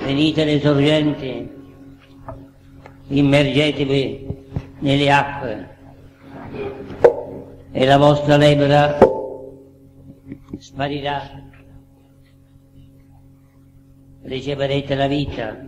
venite le sorgenti, immergetevi nelle acque e la vostra lebbra sparirà, riceverete la vita.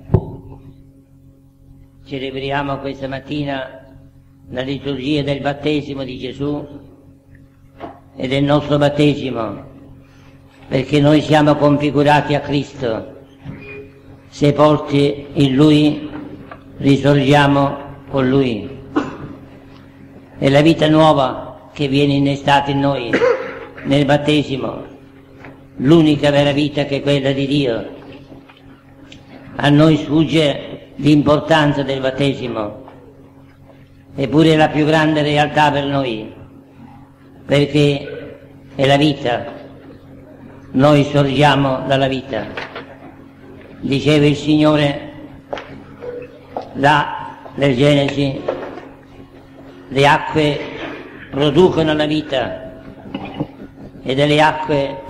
Celebriamo questa mattina la liturgia del battesimo di Gesù e del nostro battesimo, perché noi siamo configurati a Cristo, sepolti in Lui, risorgiamo con Lui. È la vita nuova che viene innestata in noi nel battesimo, l'unica vera vita che è quella di Dio. A noi sfugge l'importanza del battesimo, eppure è la più grande realtà per noi, perché è la vita. Noi sorgiamo dalla vita. Diceva il Signore là nel Genesi, le acque producono la vita, e dalle acque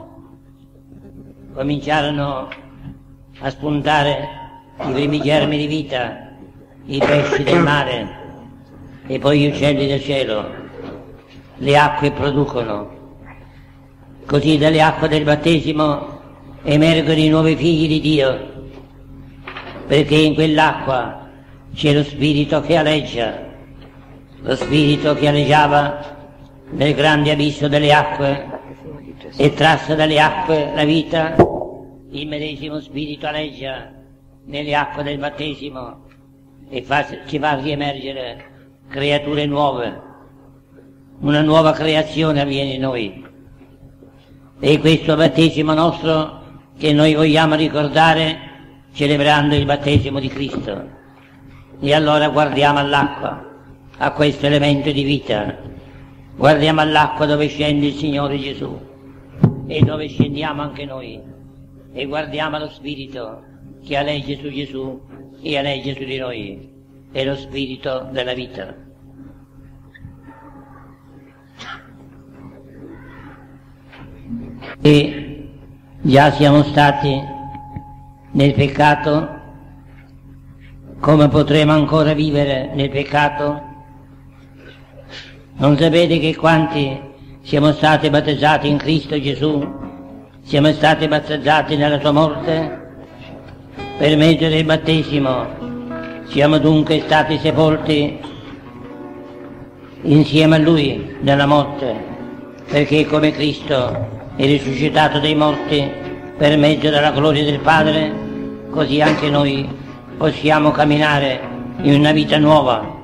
cominciarono a spuntare i primi germi di vita, i pesci del mare e poi gli uccelli del cielo. Le acque producono. Così dalle acque del battesimo emergono i nuovi figli di Dio, perché in quell'acqua c'è lo Spirito che aleggia, lo Spirito che aleggiava nel grande abisso delle acque e trasse dalle acque la vita. Il medesimo Spirito aleggia nelle acque del battesimo e ci fa riemergere creature nuove. Una nuova creazione avviene in noi. E questo battesimo nostro che noi vogliamo ricordare celebrando il battesimo di Cristo. E allora guardiamo all'acqua, a questo elemento di vita. Guardiamo all'acqua dove scende il Signore Gesù e dove scendiamo anche noi. E guardiamo allo Spirito che aleggia su Gesù e aleggia su di noi. È lo Spirito della vita. E già siamo stati nel peccato, come potremo ancora vivere nel peccato? Non sapete che quanti siamo stati battezzati in Cristo Gesù, siamo stati battezzati nella sua morte? Per mezzo del battesimo siamo dunque stati sepolti insieme a Lui nella morte, perché come Cristo è risuscitato dai morti per mezzo della gloria del Padre, così anche noi possiamo camminare in una vita nuova.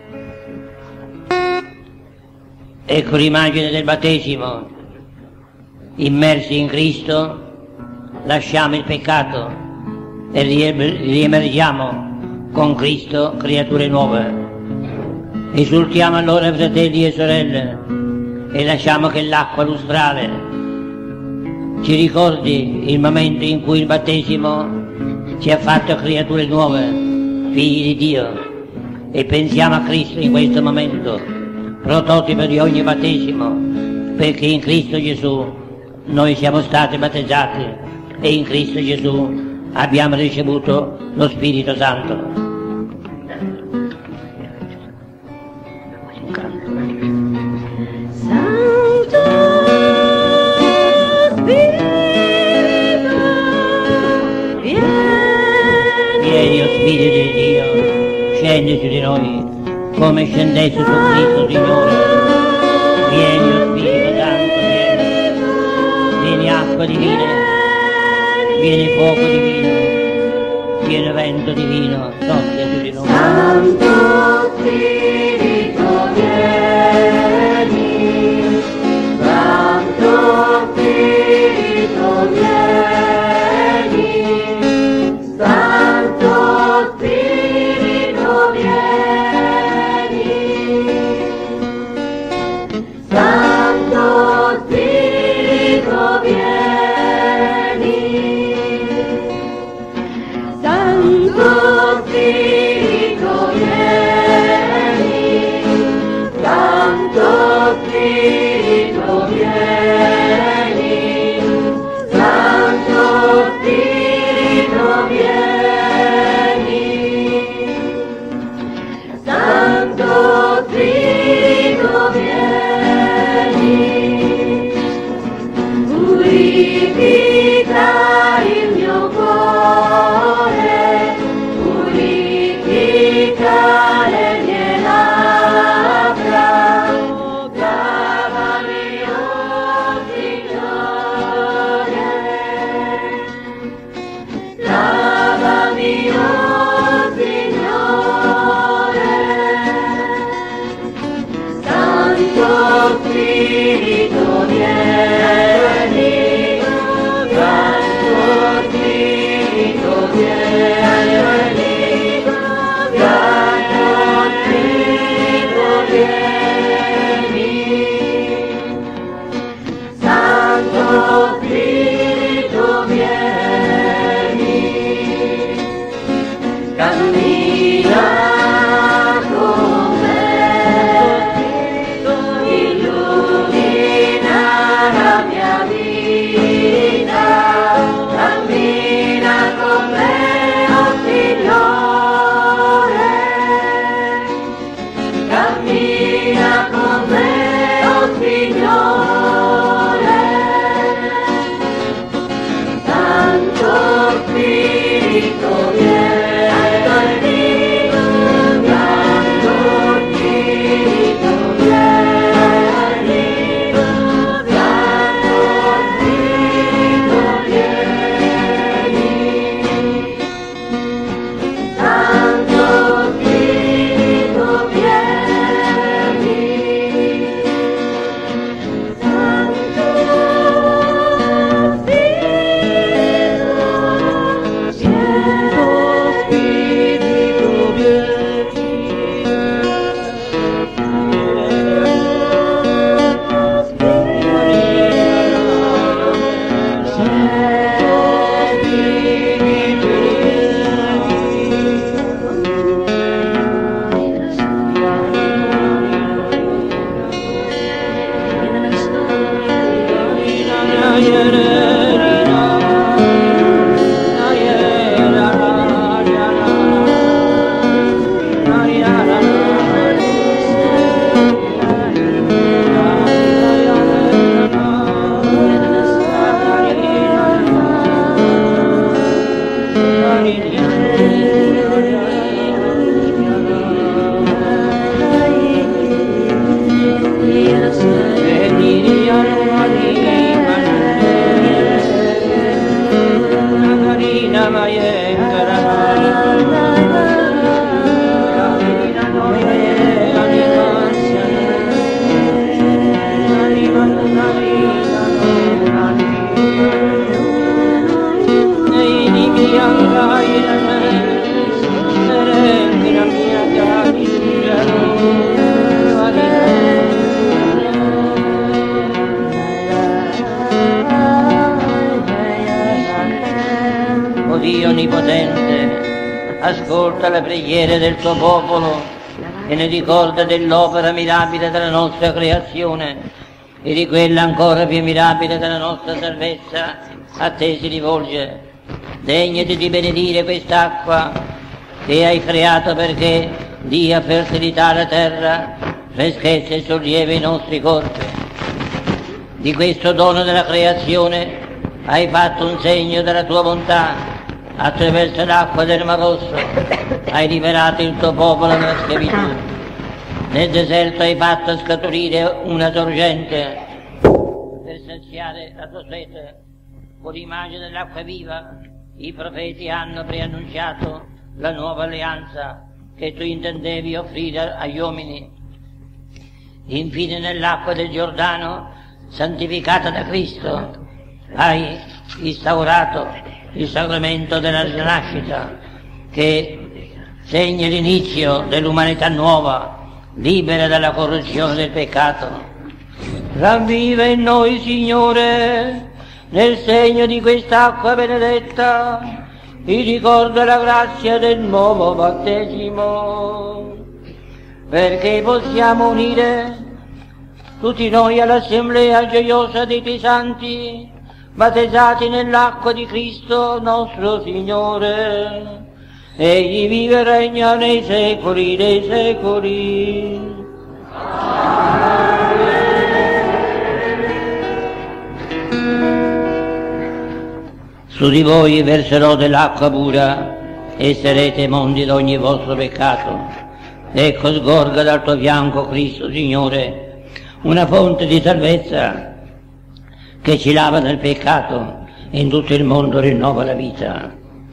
Ecco l'immagine del battesimo. Immersi in Cristo, lasciamo il peccato e riemergiamo con Cristo creature nuove. Esultiamo allora, fratelli e sorelle, e lasciamo che l'acqua lustrale ci ricordi il momento in cui il battesimo ci ha fatto creature nuove, figli di Dio, e pensiamo a Cristo in questo momento, prototipo di ogni battesimo, perché in Cristo Gesù noi siamo stati battezzati e in Cristo Gesù abbiamo ricevuto lo Spirito Santo. Spirito di Dio, scendi su di noi, come scendesse su Cristo Signore. Vieni, o Spirito Santo, vieni. Vieni acqua divina, vieni fuoco divino, vieni vento divino, soffia su di noi. Santo Spirito, vieni. Santo Spirito, vieni. Santo Spirito, vieni. O Dio onnipotente, ascolta le preghiere del tuo popolo e ne ricorda dell'opera mirabile della nostra creazione e di quella ancora più mirabile della nostra salvezza. A te si rivolge. Degnati di benedire quest'acqua che hai creato perché dia fertilità alla terra, freschezza e sollievo i nostri corpi. Di questo dono della creazione hai fatto un segno della tua bontà. Attraverso l'acqua del Mar Rosso hai liberato il tuo popolo dalla schiavitù. Nel deserto hai fatto scaturire una sorgente per saziare la tua sete. Con l'immagine dell'acqua viva i profeti hanno preannunciato la nuova alleanza che tu intendevi offrire agli uomini. Infine nell'acqua del Giordano, santificata da Cristo, hai instaurato il sacramento della rinascita che segna l'inizio dell'umanità nuova, libera dalla corruzione del peccato. Ravviva in noi, Signore, nel segno di quest'acqua benedetta, il ricordo e la grazia del nuovo battesimo, perché possiamo unire tutti noi all'assemblea gioiosa dei tuoi santi, battezzati nell'acqua di Cristo nostro Signore. Egli vive e regna nei secoli dei secoli. Su di voi verserò dell'acqua pura e sarete mondi d'ogni vostro peccato. Ecco sgorga dal tuo fianco, Cristo Signore, una fonte di salvezza che ci lava dal peccato e in tutto il mondo rinnova la vita.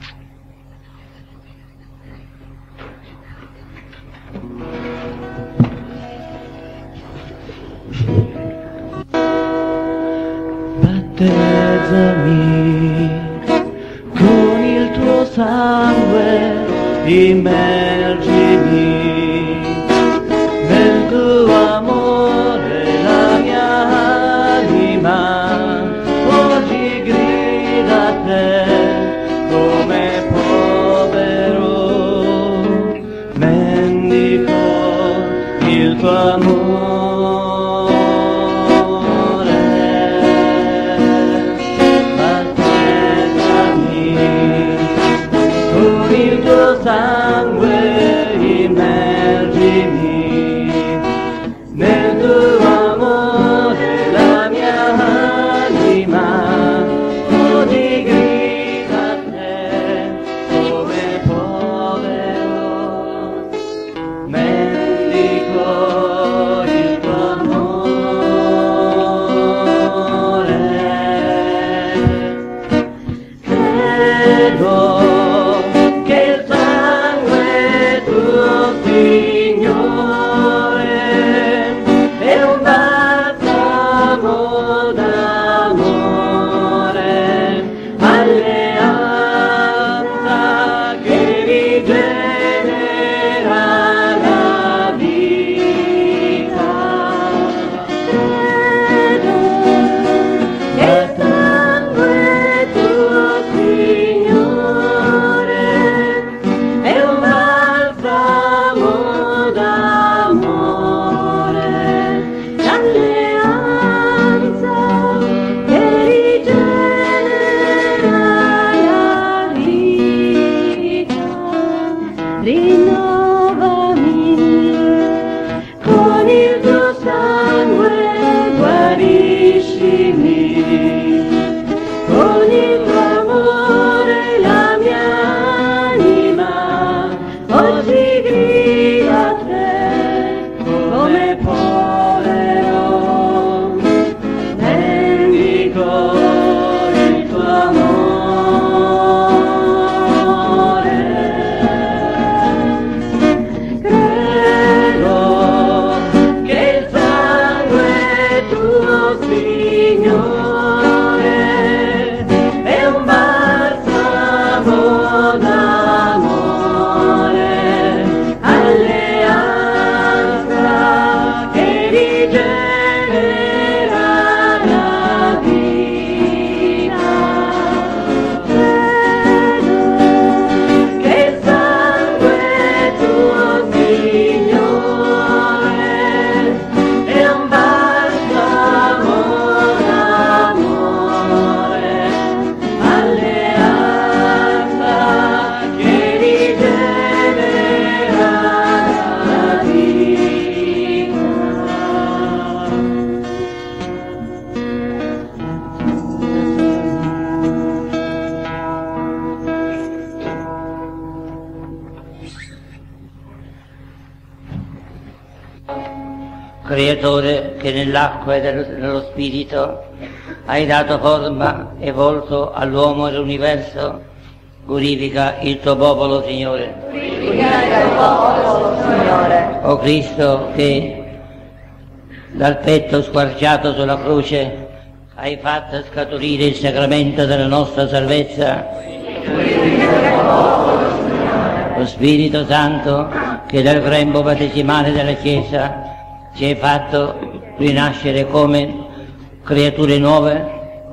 Battezzami con il tuo sangue, immergimi nel tuo amore, la mia anima oggi grida a te come povero, mendico il tuo amore. Sangue, immergimi nel tuo amore, la mia anima oggi grida a te come povero, mendico d'amore, alleanza che rigenera la vita. Che il sangue tuo, Signore, è un balsamo d'amore, alleanza che rigenera la vita. Creatore che nell'acqua e nello spirito hai dato forma e volto all'uomo e all'universo, glorifica il tuo popolo, Signore. O Cristo, che dal petto squarciato sulla croce hai fatto scaturire il sacramento della nostra salvezza, lo Spirito Santo che dal grembo battesimale della Chiesa ci hai fatto rinascere come creature nuove.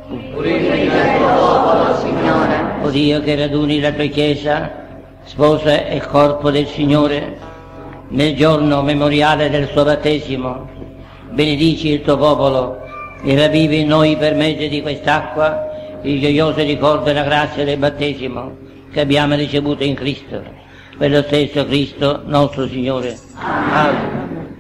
O Dio che raduni la tua Chiesa, sposa e corpo del Signore, nel giorno memoriale del suo battesimo, benedici il tuo popolo e ravvivi in noi per mezzo di quest'acqua il gioioso ricordo della grazia del battesimo che abbiamo ricevuto in Cristo, per lo stesso Cristo nostro Signore. Amen.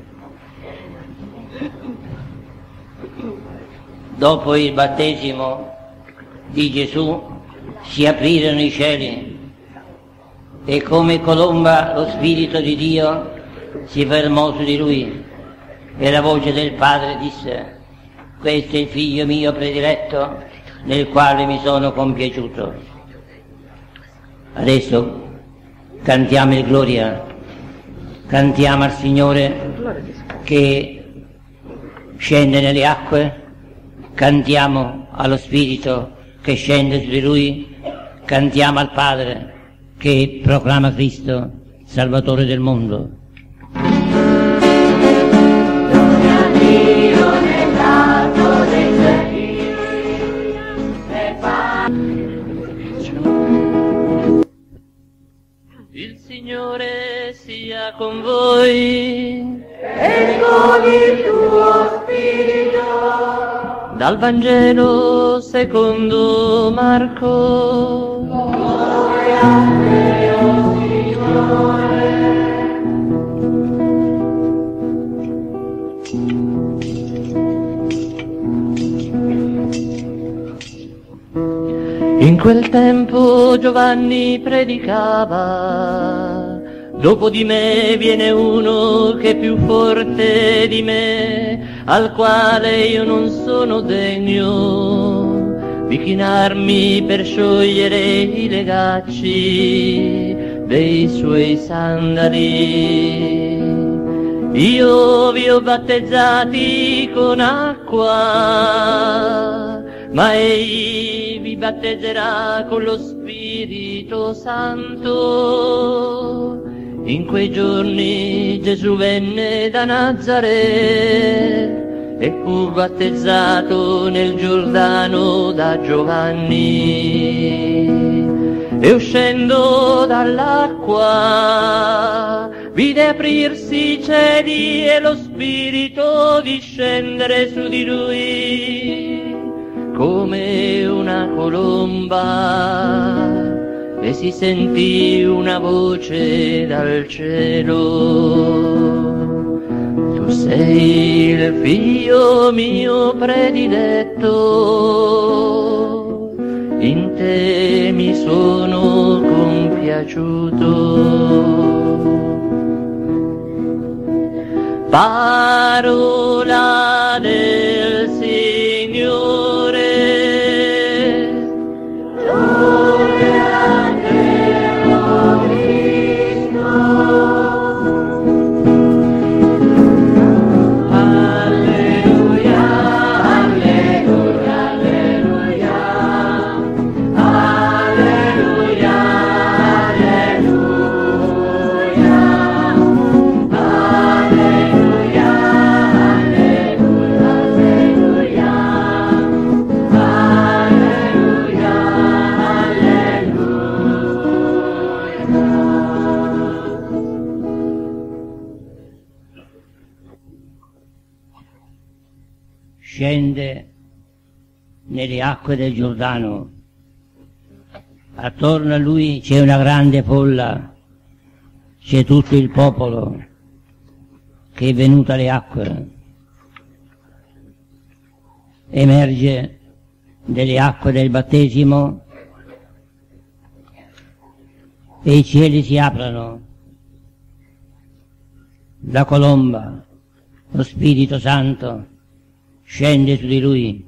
Dopo il battesimo di Gesù si aprirono i cieli e come colomba lo Spirito di Dio si fermò su di lui e la voce del Padre disse: questo è il figlio mio prediletto nel quale mi sono compiaciuto. Adesso cantiamo il Gloria, cantiamo al Signore che scende nelle acque, cantiamo allo Spirito che scende su di Lui, cantiamo al Padre che proclama Cristo, Salvatore del mondo. Gloria a Dio nell'alto dei cieli, e Il Signore sia con voi. e con il tuo spirito. Dal Vangelo secondo Marco. Gloria a te, o Signore. In quel tempo Giovanni predicava: dopo di me viene uno che è più forte di me, al quale io non sono degno di chinarmi per sciogliere i legacci dei suoi sandali. Io vi ho battezzati con acqua, ma egli vi battezzerà con lo Spirito Santo. In quei giorni Gesù venne da Nazaret e fu battezzato nel Giordano da Giovanni. E uscendo dall'acqua vide aprirsi i cieli e lo Spirito discendere su di lui come una colomba, e si sentì una voce dal cielo: tu sei il figlio mio prediletto, in te mi sono compiaciuto. Parola del Signore. Gloria a te, o Cristo. Alleluia, alleluia, alleluia, alleluia, scende nelle acque del Giordano. Attorno a lui c'è una grande folla, c'è tutto il popolo che è venuto alle acque. Emerge delle acque del battesimo e i cieli si aprono. La colomba, lo Spirito Santo, scende su di lui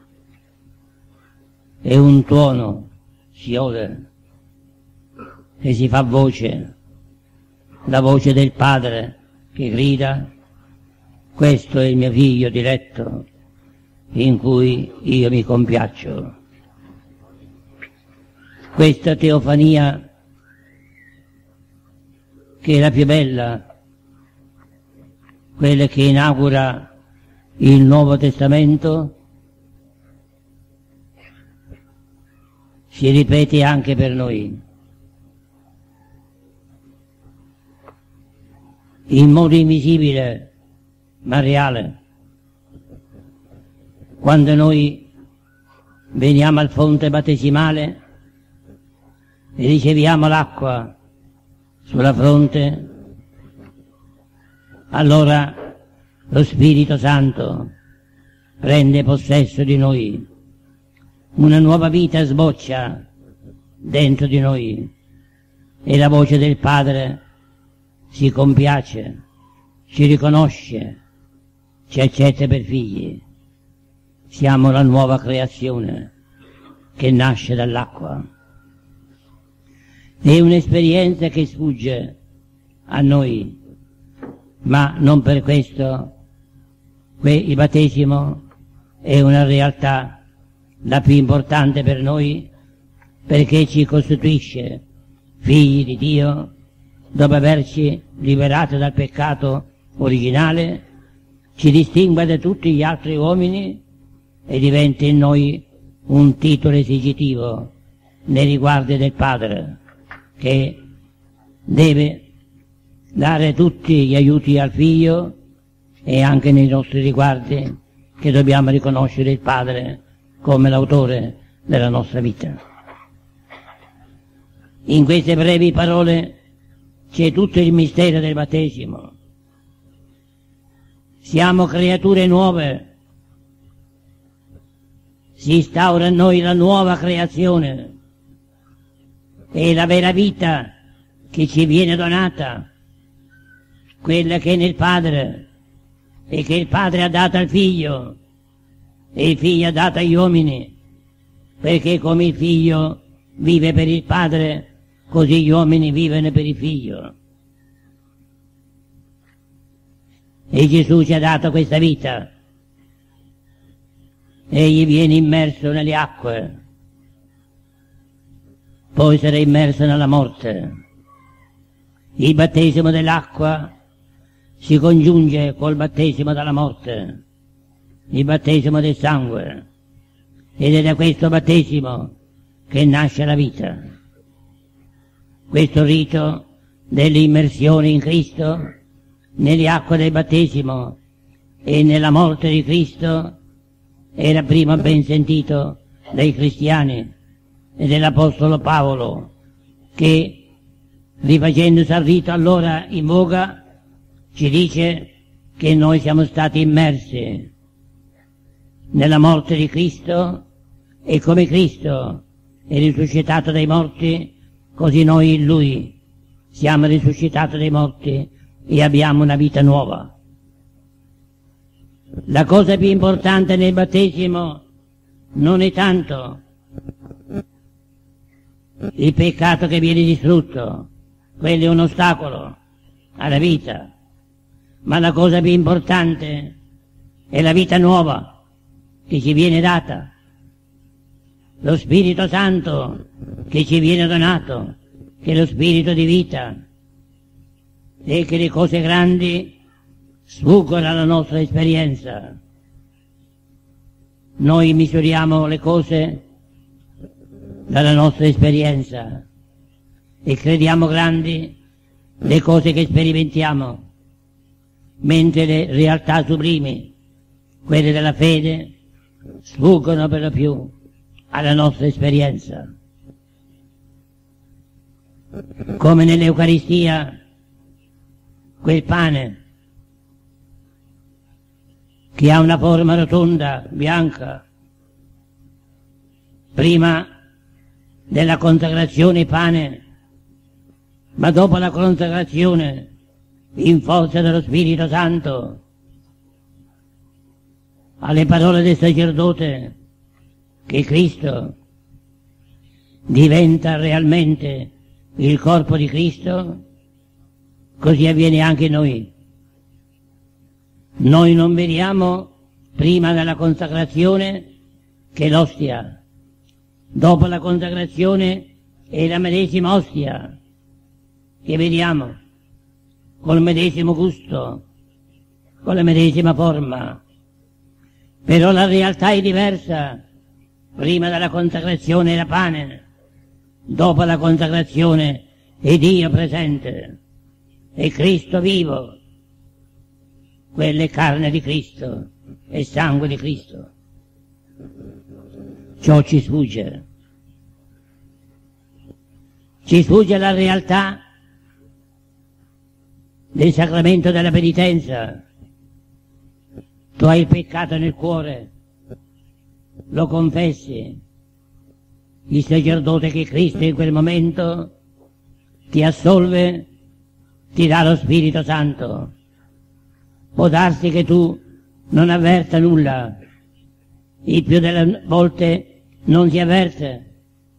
e un tuono si ode e si fa voce, la voce del Padre che grida: questo è il mio figlio diletto in cui io mi compiaccio. Questa teofania, che è la più bella, quella che inaugura il Nuovo Testamento, si ripete anche per noi, in modo invisibile ma reale. Quando noi veniamo al fonte battesimale e riceviamo l'acqua sulla fronte, allora lo Spirito Santo prende possesso di noi, una nuova vita sboccia dentro di noi e la voce del Padre si compiace, ci riconosce, ci accetta per figli. Siamo la nuova creazione che nasce dall'acqua. È un'esperienza che sfugge a noi, ma non per questo il battesimo è una realtà la più importante per noi, perché ci costituisce figli di Dio dopo averci liberato dal peccato originale, ci distingue da tutti gli altri uomini e diventa in noi un titolo esegitivo nei riguardi del Padre, che deve dare tutti gli aiuti al Figlio, e anche nei nostri riguardi, che dobbiamo riconoscere il Padre come l'autore della nostra vita. In queste brevi parole c'è tutto il mistero del battesimo. Siamo creature nuove, si instaura in noi la nuova creazione, è la vera vita che ci viene donata, quella che è nel Padre e che il Padre ha dato al Figlio e il Figlio ha dato agli uomini, perché come il Figlio vive per il Padre, così gli uomini vivono per il Figlio. E Gesù ci ha dato questa vita. Egli viene immerso nelle acque, poi sarà immerso nella morte. Il battesimo dell'acqua si congiunge col battesimo della morte, il battesimo del sangue, ed è da questo battesimo che nasce la vita. Questo rito dell'immersione in Cristo, nelle acque del battesimo e nella morte di Cristo, era prima ben sentito dai cristiani e dell'Apostolo Paolo, che, rifacendosi al rito allora in voga, ci dice che noi siamo stati immersi nella morte di Cristo, e come Cristo è risuscitato dai morti, così noi in Lui siamo risuscitati dai morti e abbiamo una vita nuova. La cosa più importante nel battesimo non è tanto il peccato che viene distrutto, quello è un ostacolo alla vita, ma la cosa più importante è la vita nuova che ci viene data, lo Spirito Santo che ci viene donato, che è lo Spirito di vita, e che le cose grandi sfuggono alla nostra esperienza. Noi misuriamo le cose dalla nostra esperienza e crediamo grandi le cose che sperimentiamo, mentre le realtà sublimi, quelle della fede, sfuggono per lo più alla nostra esperienza. Come nell'Eucaristia, quel pane che ha una forma rotonda, bianca, prima della consacrazione pane, ma dopo la consacrazione, in forza dello Spirito Santo, alle parole del sacerdote, che Cristo diventa realmente il corpo di Cristo, così avviene anche in noi. Noi non vediamo prima della consacrazione che l'ostia, dopo la consacrazione è la medesima ostia che vediamo, col medesimo gusto, con la medesima forma, però la realtà è diversa. Prima della consacrazione è la pane, dopo la consacrazione è Dio presente, è Cristo vivo, quella è carne di Cristo, è sangue di Cristo. Ciò ci sfugge. Ci sfugge la realtà del sacramento della penitenza. Tu hai il peccato nel cuore, lo confessi, il sacerdote che Cristo in quel momento ti assolve, ti dà lo Spirito Santo. Può darsi che tu non avverta nulla, il più delle volte non si avverte,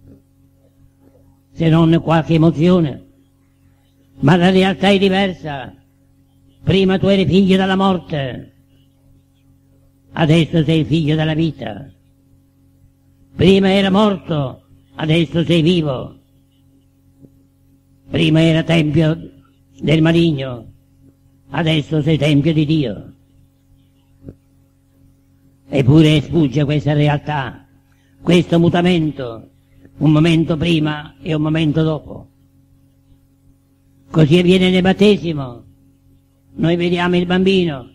se non qualche emozione, ma la realtà è diversa. Prima tu eri figlio della morte, adesso sei figlio della vita. Prima era morto, adesso sei vivo. Prima era tempio del maligno, adesso sei tempio di Dio. Eppure sfugge questa realtà, questo mutamento, un momento prima e un momento dopo. Così avviene nel battesimo. Noi vediamo il bambino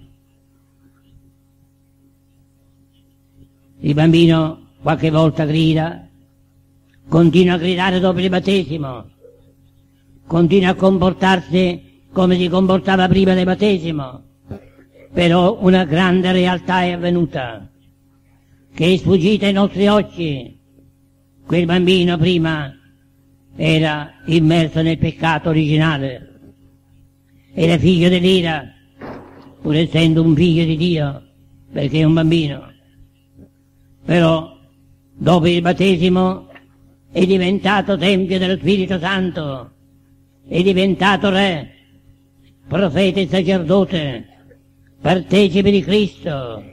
qualche volta grida, continua a gridare dopo il battesimo, continua a comportarsi come si comportava prima del battesimo, però una grande realtà è avvenuta, che è sfuggita ai nostri occhi. Quel bambino prima era immerso nel peccato originale, era figlio dell'ira, pur essendo un figlio di Dio, perché è un bambino. Però dopo il battesimo è diventato tempio dello Spirito Santo, è diventato re, profeta e sacerdote, partecipe di Cristo,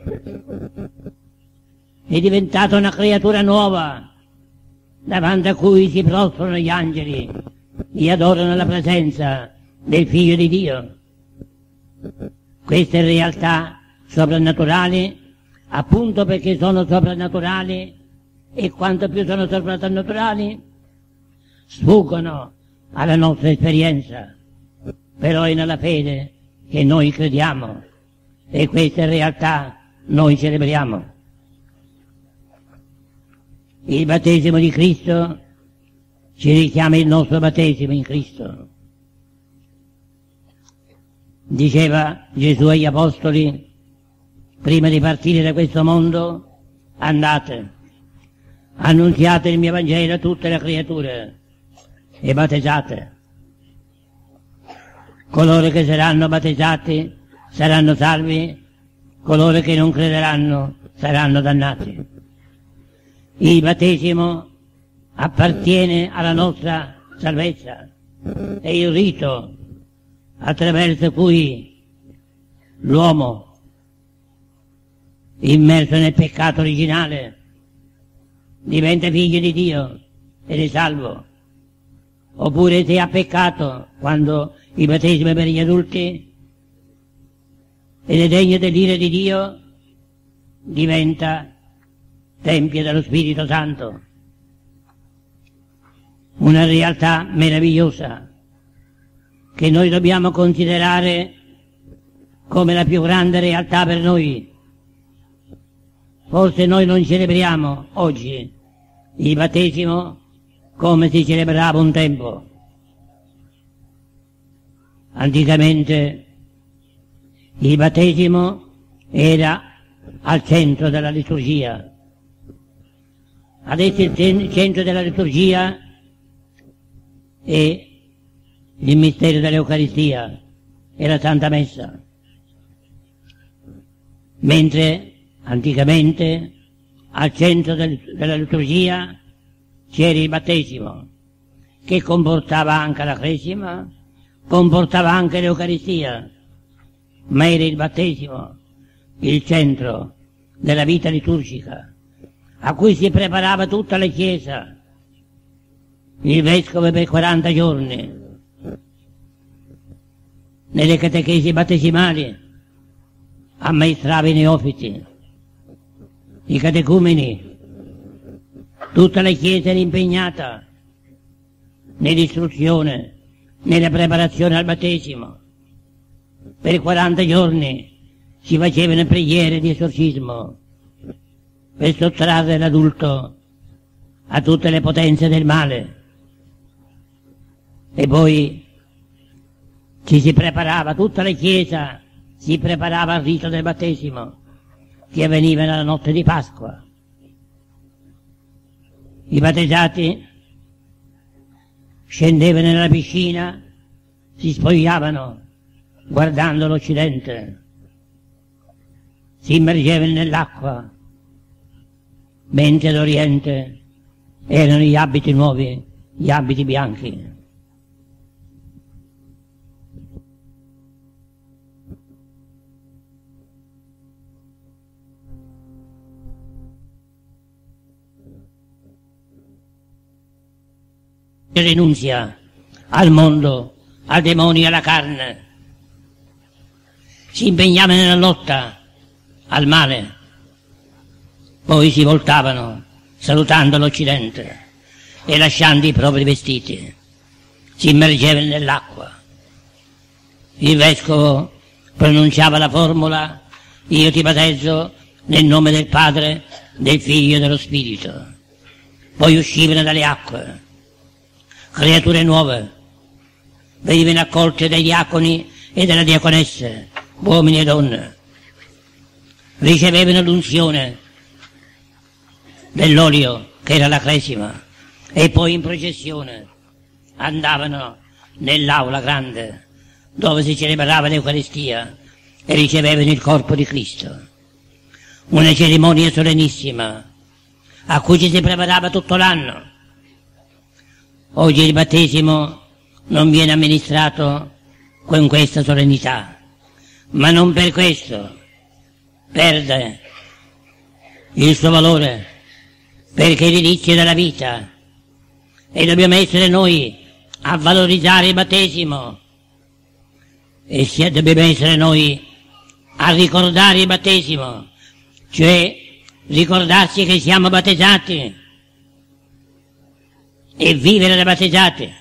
è diventato una creatura nuova, davanti a cui si prostrano gli angeli e adorano la presenza del Figlio di Dio. Queste realtà soprannaturali, appunto perché sono soprannaturali, e quanto più sono soprannaturali, sfuggono alla nostra esperienza, però è nella fede che noi crediamo e queste realtà noi celebriamo. Il battesimo di Cristo ci richiama il nostro battesimo in Cristo. Diceva Gesù agli Apostoli, prima di partire da questo mondo, andate, annunziate il mio Vangelo a tutte le creature e battezzate. Coloro che saranno battezzati saranno salvi, coloro che non crederanno saranno dannati. Il battesimo appartiene alla nostra salvezza, è il rito attraverso cui l'uomo, immerso nel peccato originale, diventa figlio di Dio ed è salvo. Oppure se ha peccato, quando il battesimo è per gli adulti ed è degno dell'ira di Dio, diventa tempio dello Spirito Santo. Una realtà meravigliosa che noi dobbiamo considerare come la più grande realtà per noi, Forse noi non celebriamo oggi il battesimo come si celebrava un tempo. Anticamente il battesimo era al centro della liturgia. Adesso il centro della liturgia è il mistero dell'Eucaristia e la Santa Messa, mentre anticamente al centro della liturgia c'era il battesimo, che comportava anche la cresima, comportava anche l'Eucaristia, ma era il battesimo il centro della vita liturgica, a cui si preparava tutta la Chiesa. Il Vescovo per 40 giorni, nelle catechesi battesimali, ammaestrava i neofiti, i catecumeni, tutta la Chiesa era impegnata nell'istruzione, nella preparazione al battesimo. Per 40 giorni si facevano preghiere di esorcismo per sottrarre l'adulto a tutte le potenze del male. E poi ci si preparava, tutta la Chiesa si preparava al rito del battesimo che avveniva nella notte di Pasqua. I battezzati scendevano nella piscina, si spogliavano guardando l'Occidente, si immergevano nell'acqua, mentre ad Oriente erano gli abiti nuovi, gli abiti bianchi. Rinunzia al mondo, al demonio e alla carne, si impegnava nella lotta al male, poi si voltavano salutando l'Occidente e lasciando i propri vestiti, si immergevano nell'acqua. Il Vescovo pronunciava la formula: io ti battezzo nel nome del Padre, del Figlio e dello Spirito. Poi uscivano dalle acque creature nuove, venivano accolte dai diaconi e dalle diaconesse, uomini e donne, ricevevano l'unzione dell'olio che era la cresima e poi in processione andavano nell'aula grande dove si celebrava l'Eucaristia e ricevevano il corpo di Cristo. Una cerimonia solennissima a cui ci si preparava tutto l'anno. Oggi il battesimo non viene amministrato con questa solennità, ma non per questo perde il suo valore, perché è l'inizio della vita e dobbiamo essere noi a valorizzare il battesimo e dobbiamo essere noi a ricordare il battesimo, cioè ricordarci che siamo battezzati e vivere da battezzati.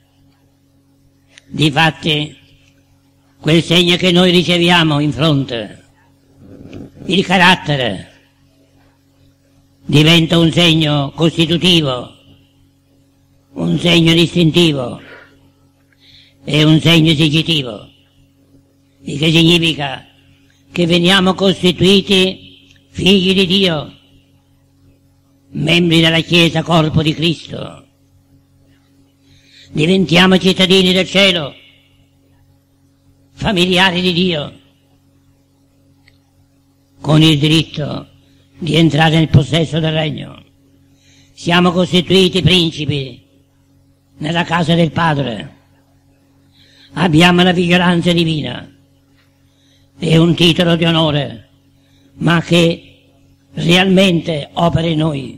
Difatti quel segno che noi riceviamo in fronte, il carattere, diventa un segno costitutivo, un segno distintivo e un segno esegitivo, il che significa che veniamo costituiti figli di Dio, membri della Chiesa, corpo di Cristo. Diventiamo cittadini del cielo, familiari di Dio, con il diritto di entrare nel possesso del regno. Siamo costituiti principi nella casa del Padre, abbiamo la vigilanza divina, è un titolo di onore, ma che realmente opera in noi,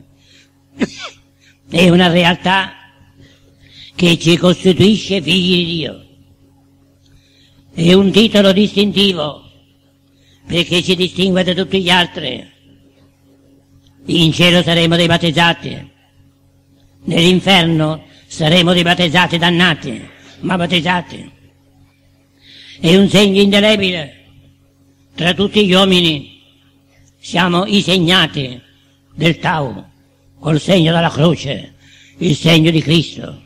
è una realtà che ci costituisce figli di Dio. È un titolo distintivo perché ci distingue da tutti gli altri. In cielo saremo dei battezzati, nell'inferno saremo dei battezzati dannati, ma battezzati. È un segno indelebile tra tutti gli uomini, siamo i segnati del Tau, col segno della croce, il segno di Cristo.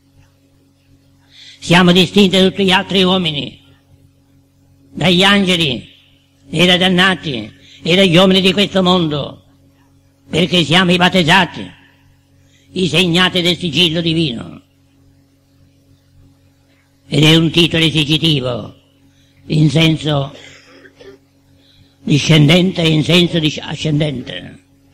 Siamo distinti da tutti gli altri uomini, dagli angeli e dai dannati e dagli uomini di questo mondo, perché siamo i battezzati, i segnati del sigillo divino. Ed è un titolo esecutivo in senso discendente e in senso ascendente.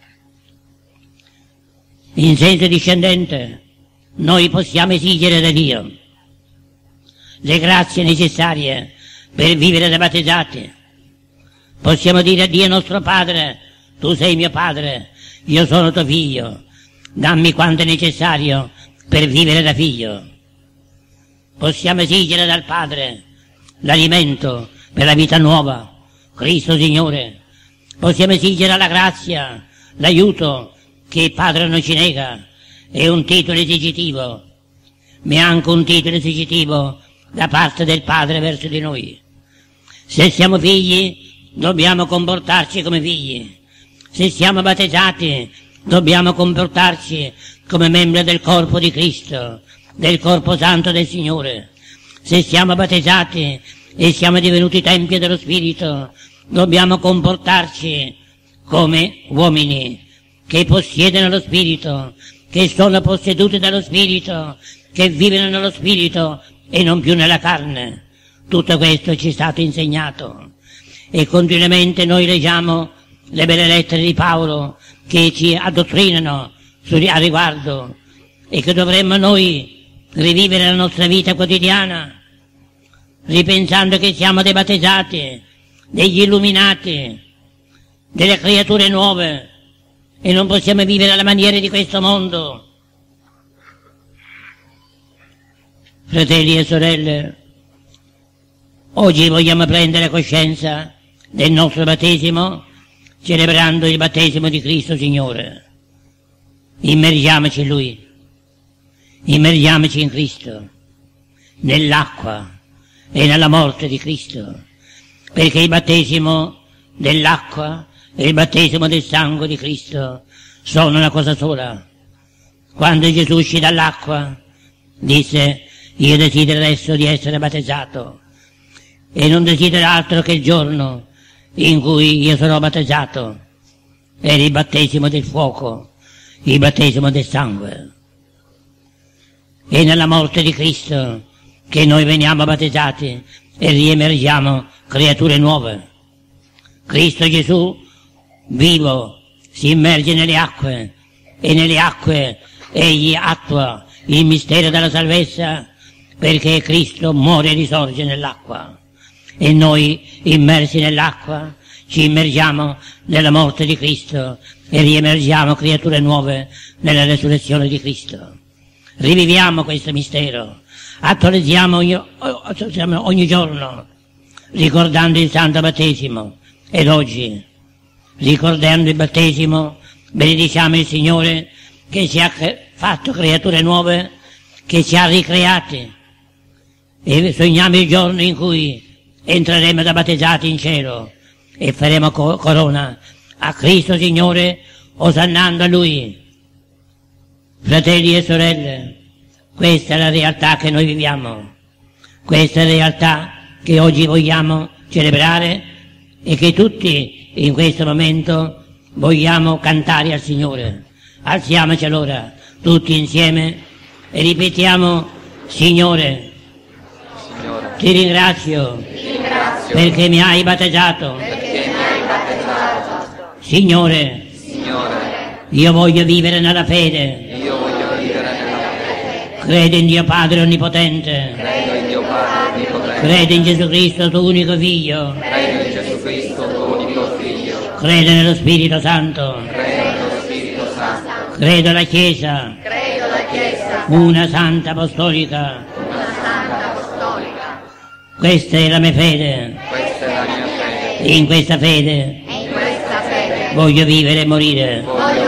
In senso discendente noi possiamo esigere da Dio le grazie necessarie per vivere da battezzati. Possiamo dire a Dio nostro Padre: tu sei mio Padre, io sono tuo figlio, dammi quanto è necessario per vivere da figlio. Possiamo esigere dal Padre l'alimento per la vita nuova, Cristo Signore. Possiamo esigere la grazia, l'aiuto che il Padre non ci nega. È un titolo esecutivo, ma è anche un titolo esecutivo da parte del Padre verso di noi. Se siamo figli, dobbiamo comportarci come figli. Se siamo battezzati, dobbiamo comportarci come membri del corpo di Cristo, del corpo santo del Signore. Se siamo battezzati e siamo divenuti templi dello Spirito, dobbiamo comportarci come uomini che possiedono lo Spirito, che sono posseduti dallo Spirito, che vivono nello Spirito e non più nella carne. Tutto questo ci è stato insegnato e continuamente noi leggiamo le belle lettere di Paolo che ci addottrinano a riguardo e che dovremmo noi rivivere la nostra vita quotidiana, ripensando che siamo dei battezzati, degli illuminati, delle creature nuove e non possiamo vivere alla maniera di questo mondo. Fratelli e sorelle, oggi vogliamo prendere coscienza del nostro battesimo celebrando il battesimo di Cristo Signore. Immergiamoci in Lui, immergiamoci in Cristo, nell'acqua e nella morte di Cristo, perché il battesimo dell'acqua e il battesimo del sangue di Cristo sono una cosa sola. Quando Gesù uscì dall'acqua disse: io desidero adesso di essere battezzato e non desidero altro che il giorno in cui io sarò battezzato. Era il battesimo del fuoco, il battesimo del sangue. È nella morte di Cristo che noi veniamo battezzati e riemergiamo creature nuove. Cristo Gesù, vivo, si immerge nelle acque e nelle acque egli attua il mistero della salvezza, perché Cristo muore e risorge nell'acqua. E noi, immersi nell'acqua, ci immergiamo nella morte di Cristo e riemergiamo creature nuove nella resurrezione di Cristo. Riviviamo questo mistero, attualizziamo ogni giorno, ricordando il santo battesimo. Ed oggi, ricordando il battesimo, benediciamo il Signore che ci ha fatto creature nuove, che ci ha ricreati, e sogniamo il giorno in cui entreremo da battezzati in cielo e faremo corona a Cristo Signore, osannando a Lui. Fratelli e sorelle, questa è la realtà che noi viviamo, questa è la realtà che oggi vogliamo celebrare e che tutti in questo momento vogliamo cantare al Signore. Alziamoci allora tutti insieme e ripetiamo: Signore, ti ringrazio perché mi hai battezzato. Signore, io voglio vivere nella fede. Credo in Dio Padre Onnipotente. Credo in Gesù Cristo, tuo unico Figlio. Credo nello Spirito Santo. Credo alla Chiesa. Una Santa Apostolica. Questa è la mia fede. E in questa fede voglio vivere e morire.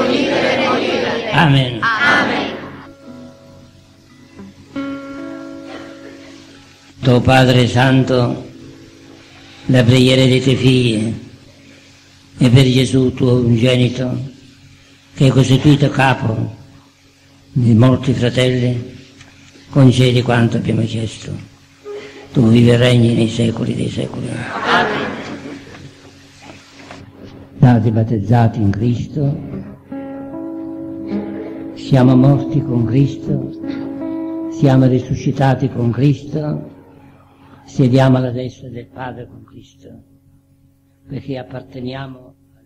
Amen. Tuo Padre Santo, la preghiera dei tuoi figli e per Gesù tuo unigenito, che è costituito capo di molti fratelli, concedi quanto abbiamo chiesto. Tu vivi e regni nei secoli dei secoli. Stati battezzati in Cristo, siamo morti con Cristo, siamo risuscitati con Cristo, sediamo alla destra del Padre con Cristo, perché apparteniamo a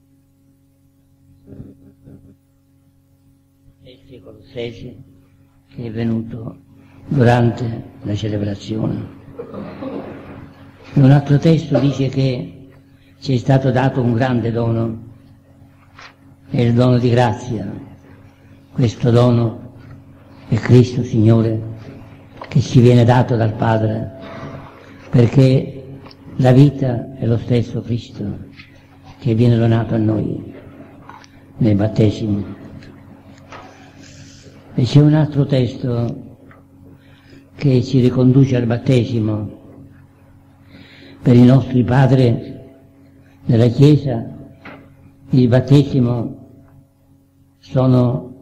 Lui. Letti ai Colossesi, che è venuto durante la celebrazione. In un altro testo dice che ci è stato dato un grande dono, è il dono di grazia. Questo dono è Cristo Signore, che ci viene dato dal Padre, perché la vita è lo stesso Cristo che viene donato a noi nel battesimo. E c'è un altro testo che ci riconduce al battesimo. Per i nostri padri della Chiesa il battesimo sono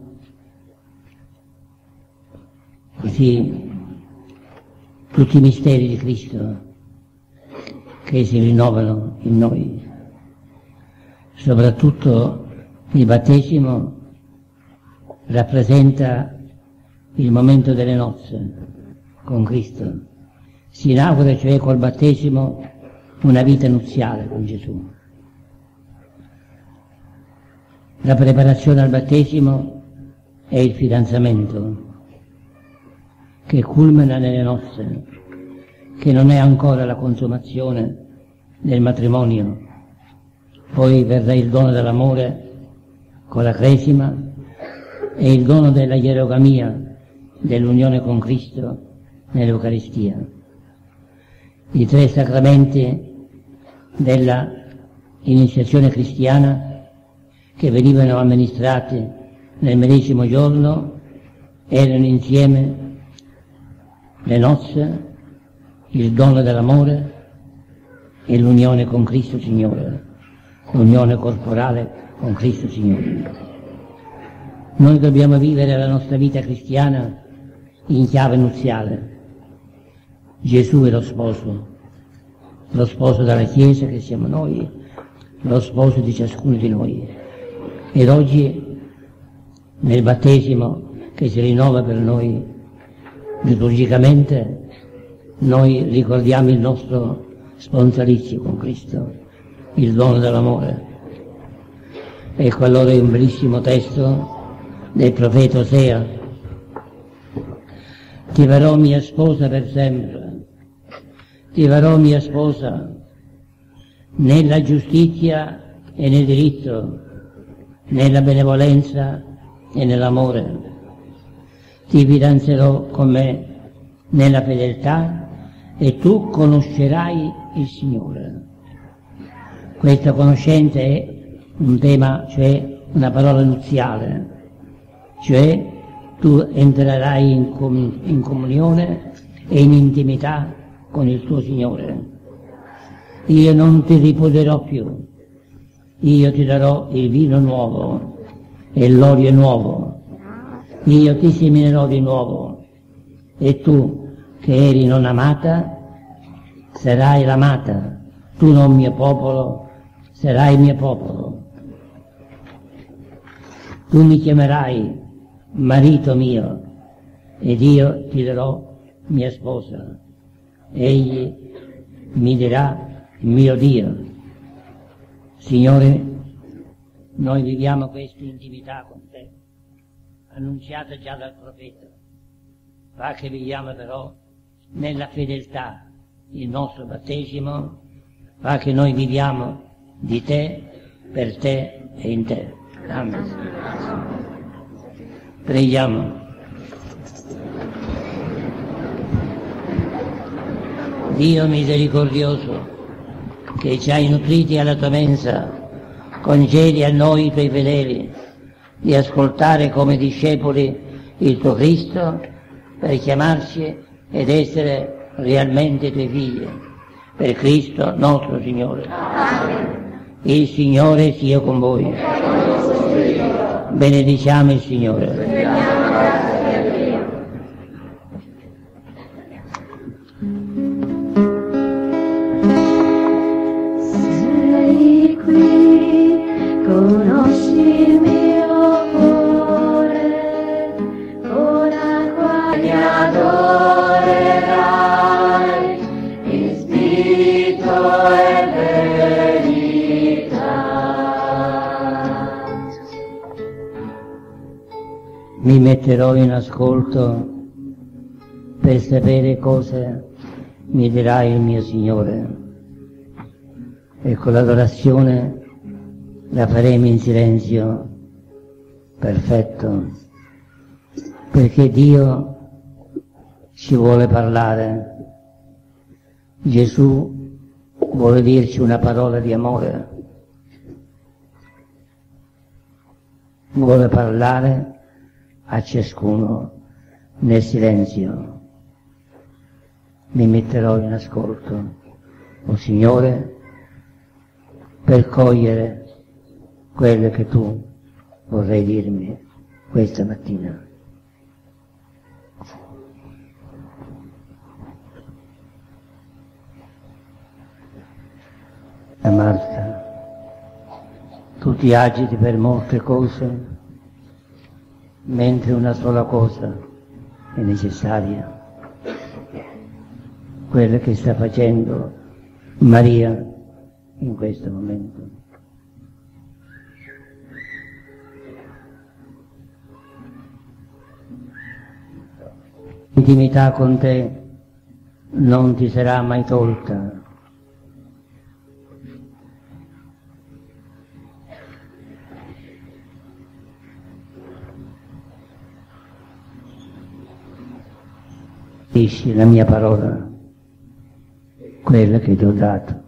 così tutti i misteri di Cristo che si rinnovano in noi. Soprattutto il battesimo rappresenta il momento delle nozze con Cristo. Si inaugura cioè col battesimo una vita nuziale con Gesù. La preparazione al battesimo è il fidanzamento che culmina nelle nozze, che non è ancora la consumazione del matrimonio. Poi verrà il dono dell'amore con la cresima e il dono della ierogamia, dell'unione con Cristo nell'Eucaristia. I tre sacramenti della iniziazione cristiana che venivano amministrati nel medesimo giorno erano insieme le nozze, il dono dell'amore e l'unione con Cristo Signore, l'unione corporale con Cristo Signore. Noi dobbiamo vivere la nostra vita cristiana in chiave nuziale. Gesù è lo sposo della Chiesa che siamo noi, lo sposo di ciascuno di noi. Ed oggi, nel battesimo che si rinnova per noi liturgicamente, noi ricordiamo il nostro sponsalizio con Cristo, il dono dell'amore. Ecco allora un bellissimo testo del profeta Osea: ti farò mia sposa per sempre, ti farò mia sposa nella giustizia e nel diritto, nella benevolenza e nell'amore. Ti fidanzerò con me nella fedeltà e tu conoscerai il Signore. Questa conoscenza è un tema, cioè una parola nuziale, cioè tu entrerai in comunione e in intimità con il tuo Signore. Io non ti riposerò più, io ti darò il vino nuovo e l'olio nuovo, io ti seminerò di nuovo e tu che eri non amata sarai l'amata, tu non mio popolo sarai mio popolo. Tu mi chiamerai marito mio ed io ti darò mia sposa, egli mi dirà mio Dio. Signore, noi viviamo questa intimità con te, annunziata già dal profeta. Fa che viviamo però nella fedeltà il nostro battesimo, fa che noi viviamo di te, per te e in te. Amen. Preghiamo. Dio misericordioso, che ci hai nutriti alla tua mensa, concedi a noi, i tuoi fedeli, di ascoltare come discepoli il tuo Cristo, per chiamarci ed essere realmente tuoi figli. Per Cristo nostro Signore. Amen. Il Signore sia con voi. Benediciamo il Signore. Sei qui, conosci il mio cuore, ora qua mi adorerai, in spirito e verità. Mi metterò in ascolto per sapere cosa mi dirà il mio Signore. E con l'adorazione la faremo in silenzio perfetto, perché Dio ci vuole parlare. Gesù vuole dirci una parola di amore, vuole parlare a ciascuno nel silenzio. Mi metterò in ascolto, o Signore, per cogliere quello che tu vorrei dirmi questa mattina. La Marta, tu ti agiti per molte cose, mentre una sola cosa è necessaria, quella che sta facendo Maria in questo momento. L'intimità con te non ti sarà mai tolta. Dici la mia parola, quella che ti ho dato.